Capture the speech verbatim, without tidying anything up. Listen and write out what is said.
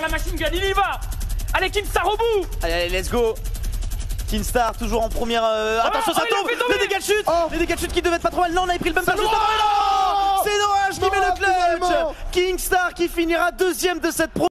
la machine gun, il y va. Allez, Kingstar au bout. Allez, allez, let's go. Kingstar toujours en première. Euh... Oh, attention, oh, ça tombe. Les dégâts de chute. Oh. Les dégâts de chute qui devaient être pas trop mal. Non, on avait pris le bumper juste bon. avant. C'est Noah qui Noah, met le clutch. finalement. Kingstar qui finira deuxième de cette pro.